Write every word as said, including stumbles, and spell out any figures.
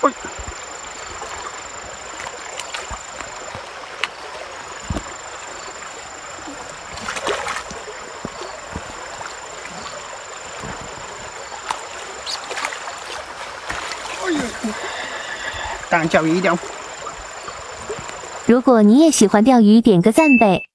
哎，哎呀，大脚一条。 如果你也喜欢钓鱼，点个赞呗。